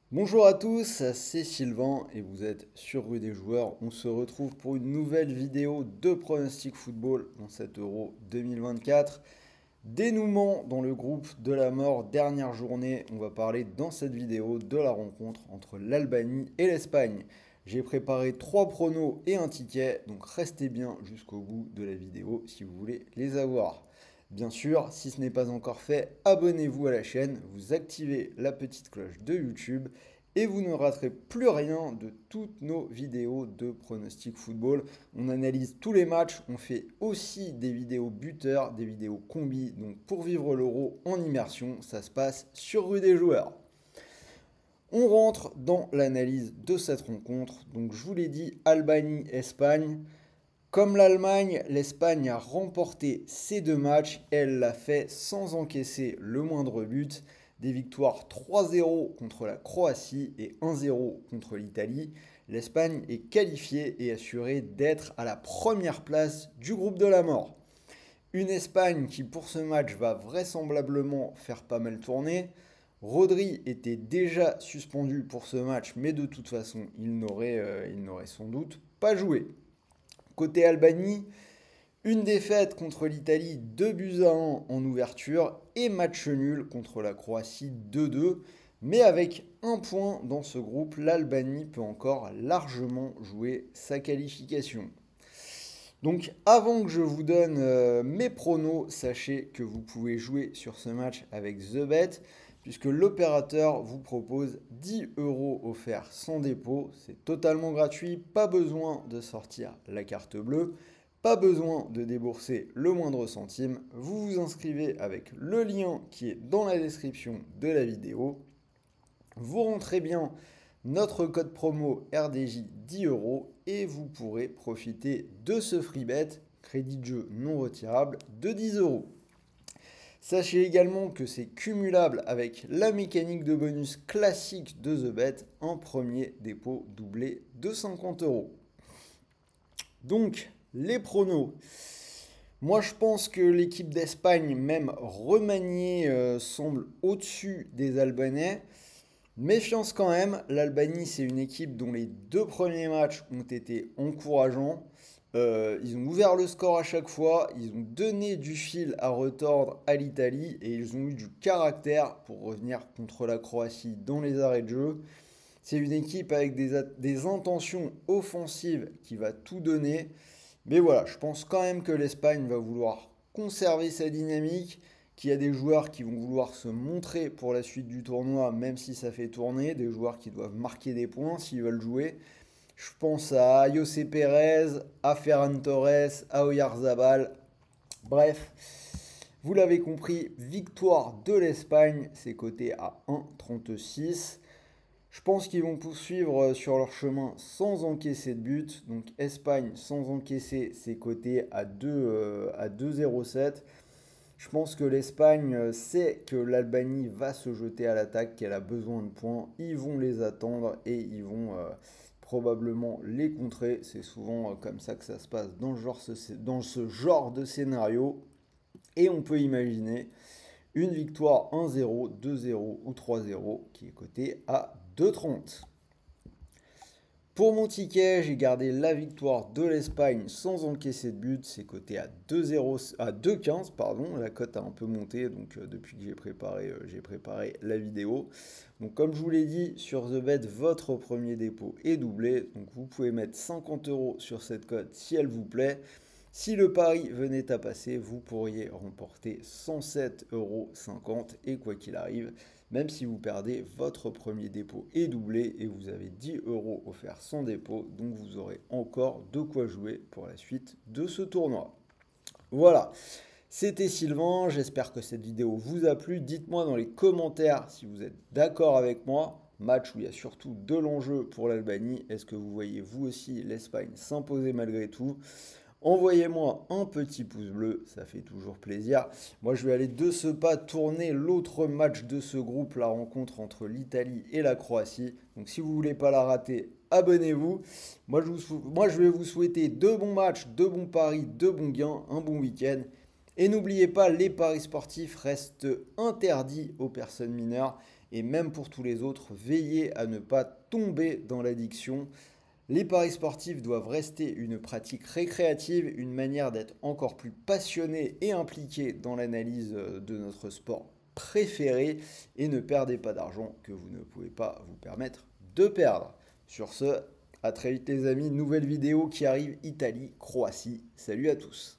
Bonjour à tous, c'est Sylvain et vous êtes sur Rue des Joueurs. On se retrouve pour une nouvelle vidéo de pronostic football dans cet Euro 2024. Dénouement dans le groupe de la mort, dernière journée. On va parler dans cette vidéo de la rencontre entre l'Albanie et l'Espagne. J'ai préparé 3 pronos et un ticket, donc restez bien jusqu'au bout de la vidéo si vous voulez les avoir. Bien sûr, si ce n'est pas encore fait, abonnez-vous à la chaîne, vous activez la petite cloche de YouTube et vous ne raterez plus rien de toutes nos vidéos de pronostic football. On analyse tous les matchs, on fait aussi des vidéos buteurs, des vidéos combi. Donc pour vivre l'Euro en immersion, ça se passe sur Rue des Joueurs. On rentre dans l'analyse de cette rencontre. Donc je vous l'ai dit, Albanie-Espagne. Comme l'Allemagne, l'Espagne a remporté ces deux matchs. Elle l'a fait sans encaisser le moindre but. Des victoires 3-0 contre la Croatie et 1-0 contre l'Italie. L'Espagne est qualifiée et assurée d'être à la première place du groupe de la mort. Une Espagne qui pour ce match va vraisemblablement faire pas mal tourner. Rodri était déjà suspendu pour ce match, mais de toute façon, il n'aurait sans doute pas joué. Côté Albanie, une défaite contre l'Italie 2 buts à 1 en ouverture et match nul contre la Croatie 2-2. Mais avec un point dans ce groupe, l'Albanie peut encore largement jouer sa qualification. Donc avant que je vous donne mes pronos, sachez que vous pouvez jouer sur ce match avec TheBet, puisque l'opérateur vous propose 10 euros offerts sans dépôt. C'est totalement gratuit, pas besoin de sortir la carte bleue, pas besoin de débourser le moindre centime. Vous vous inscrivez avec le lien qui est dans la description de la vidéo. Vous rentrez bien notre code promo RDJ 10 euros et vous pourrez profiter de ce free bet, crédit de jeu non retirable, de 10 euros. Sachez également que c'est cumulable avec la mécanique de bonus classique de TheBet, un premier dépôt doublé de 50 euros. Donc, les pronos. Moi, je pense que l'équipe d'Espagne, même remaniée, semble au-dessus des Albanais. Méfiance quand même, l'Albanie c'est une équipe dont les deux premiers matchs ont été encourageants. Ils ont ouvert le score à chaque fois, ils ont donné du fil à retordre à l'Italie et ils ont eu du caractère pour revenir contre la Croatie dans les arrêts de jeu. C'est une équipe avec des intentions offensives qui va tout donner. Mais voilà, je pense quand même que l'Espagne va vouloir conserver sa dynamique, qu'il y a des joueurs qui vont vouloir se montrer pour la suite du tournoi, même si ça fait tourner, des joueurs qui doivent marquer des points s'ils veulent jouer. Je pense à José Pérez, à Ferran Torres, à Oyarzabal. Bref, vous l'avez compris, victoire de l'Espagne, c'est coté à 1,36. Je pense qu'ils vont poursuivre sur leur chemin sans encaisser de but. Donc Espagne sans encaisser, c'est coté à 2,07. Je pense que l'Espagne sait que l'Albanie va se jeter à l'attaque, qu'elle a besoin de points. Ils vont les attendre et ils vont probablement les contrer. C'est souvent comme ça que ça se passe dans ce genre de scénario. Et on peut imaginer une victoire 1-0, 2-0 ou 3-0 qui est cotée à 2,30. Pour mon ticket, j'ai gardé la victoire de l'Espagne sans encaisser de but. C'est coté à 2,0, à 2,15, pardon. La cote a un peu monté donc depuis que j'ai préparé la vidéo. Donc comme je vous l'ai dit, sur TheBet, votre premier dépôt est doublé. Donc vous pouvez mettre 50 euros sur cette cote si elle vous plaît. Si le pari venait à passer, vous pourriez remporter 107,50 euros et quoi qu'il arrive, même si vous perdez, votre premier dépôt est doublé et vous avez 10 euros offerts sans dépôt, donc vous aurez encore de quoi jouer pour la suite de ce tournoi. Voilà, c'était Sylvain, j'espère que cette vidéo vous a plu. Dites-moi dans les commentaires si vous êtes d'accord avec moi. Match où il y a surtout de l'enjeu pour l'Albanie. Est-ce que vous voyez vous aussi l'Espagne s'imposer malgré tout? Envoyez-moi un petit pouce bleu, ça fait toujours plaisir. Moi, je vais aller de ce pas tourner l'autre match de ce groupe, la rencontre entre l'Italie et la Croatie. Donc, si vous voulez pas la rater, abonnez-vous. Moi, je vais vous souhaiter de bons matchs, de bons paris, de bons gains, un bon week-end. Et n'oubliez pas, les paris sportifs restent interdits aux personnes mineures. Et même pour tous les autres, veillez à ne pas tomber dans l'addiction. Les paris sportifs doivent rester une pratique récréative, une manière d'être encore plus passionné et impliqué dans l'analyse de notre sport préféré. Et ne perdez pas d'argent que vous ne pouvez pas vous permettre de perdre. Sur ce, à très vite les amis, nouvelle vidéo qui arrive, Italie, Croatie. Salut à tous.